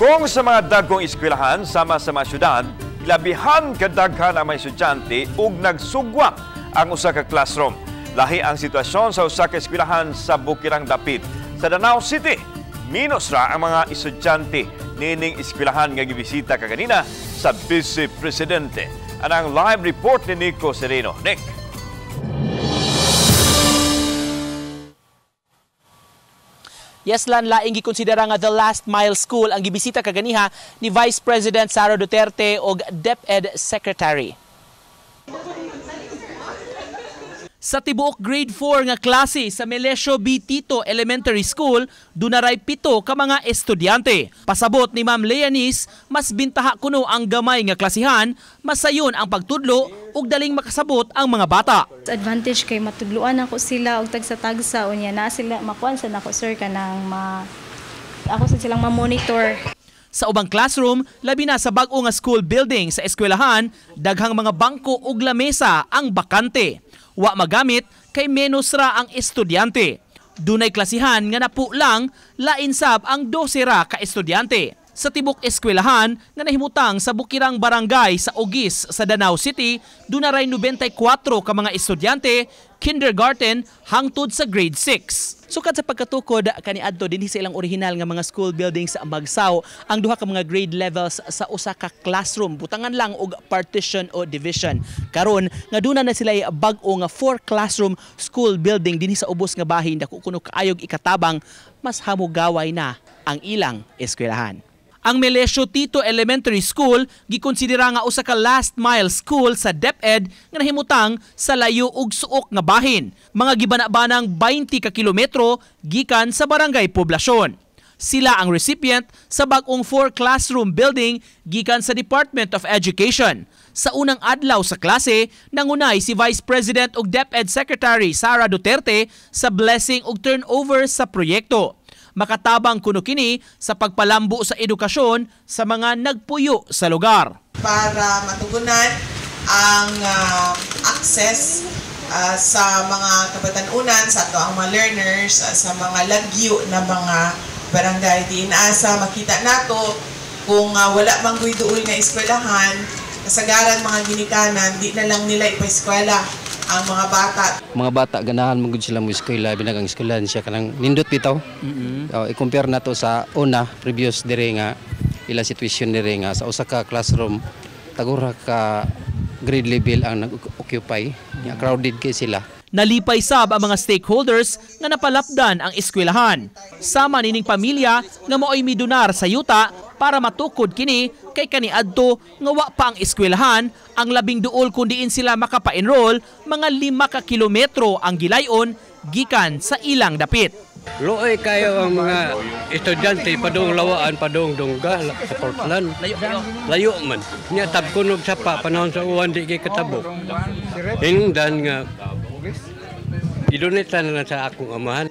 Kung sa mga dagkong eskwelahan sama sa mga syudad, labihan kadaghan ang mga estudyante ug nagsugwak ang usa ka classroom. Lahi ang sitwasyon sa usa ka eskwelahan sa Bukirang Dapit sa Danau City. Minus ra ang mga estudyante nining eskwelahan nga gibisita kaganina sa Vice Presidente. Anang live report ni Nico Sereno. Nick. Yes, lan laing gikonsidera nga the last mile school ang gibisita kaganiha ni Vice President Sara Duterte og DepEd Secretary. Sa tibuok grade 4 nga klase sa Melesio B. Tito Elementary School, dunaray 7 ka mga estudyante. Pasabot ni Ma'am Leanis, mas bintaha kuno ang gamay nga klasihan, masayon ang pagtudlo ug daling makasabot ang mga bata. Advantage kay matudluan ako sila og tagsa-tagsa unya na sila makuan sa nako sir kanang ako sa silang ma-monitor. Sa ubang classroom, labi na sa bag-o nga school building sa eskwelahan, daghang mga bangko ug lamesa ang bakante. Wa magamit kay menos ra ang estudyante. Dunay klasihan nga napu lang, lain sab ang 12 ra ka estudyante. Sa tibok eskwelahan nga nahimutang sa Bukirang Barangay sa Ugis sa Danau City, dunaray 94 ka mga estudyante, kindergarten hangtod sa grade 6. Sukad sa pagkatukod kaniadto dinhi sa ilang orihinal nga mga school buildings sa Ambagsaw, ang duha ka mga grade levels sa usa ka classroom butangan lang og partition o division. Karon nga duna na sila bag-o nga 4 classroom school building dinhi sa ubos nga bahin dako kuno kaayog ikatabang, mas hamugaway na ang ilang eskwelahan. Ang Melesio Tito Elementary School gikonsidera nga usa ka last mile school sa DepEd nga nahimutang sa layo ug suok nga bahin, mga gibana-banang 20 ka kilometro gikan sa barangay poblasyon. Sila ang recipient sa bag-ong 4 classroom building gikan sa Department of Education. Sa unang adlaw sa klase, nangunay si Vice President ug DepEd Secretary Sara Duterte sa blessing ug turnover sa proyekto. Makatabang kuno kini sa pagpalambo sa edukasyon sa mga nagpuyo sa lugar. Para matugunan ang access sa mga kabatanunan, sa ato ang mga learners, sa mga lagyo na mga barangay. Di inaasa makita nato kung wala mang duol nga eskwelahan, kasagaran mga ginikanan, di na lang nila ipa-eskwela ang mga bata. Mga bata ganahan mo gud sila mo eskwela, binagang eskwelahan siya kanang nindot bitaw. I-compare nato sa una previous dire nga ila situation dire nga sa usa ka classroom tagura ka grade level ang nag-occupy, crowded kay sila. Nalipay sab ang mga stakeholders nga napalapdan ang eskwelahan. Sama nining pamilya nga maoy midunar sa yuta para matukod kini kay kaniadto nga wa pa ang eskwelahan, ang labing duol kun diin sila makapa-enroll, mga 5 ka kilometro ang gilayon gikan sa ilang dapit. Luoy kayo ang mga estudyante padung lawaan padung dungga sa Portland. Layo man. Nya tab kunog sapa panahon sa uwan di kay katabo. Hinungdan nga idoneta na sa akong amahan.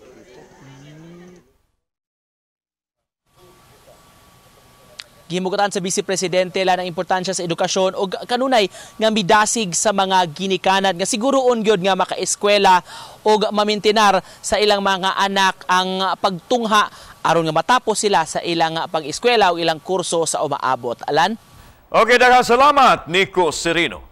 Gihimugutan sa Vice Presidente lang ang importansya sa edukasyon o kanunay nga midasig sa mga ginikanan nga siguroon gyud nga makaeskwela o mamintinar sa ilang mga anak ang pagtungha aron nga matapos sila sa ilang pag-eskwela o ilang kurso sa umaabot. Alan? Okay, daghang salamat Nico Sereno.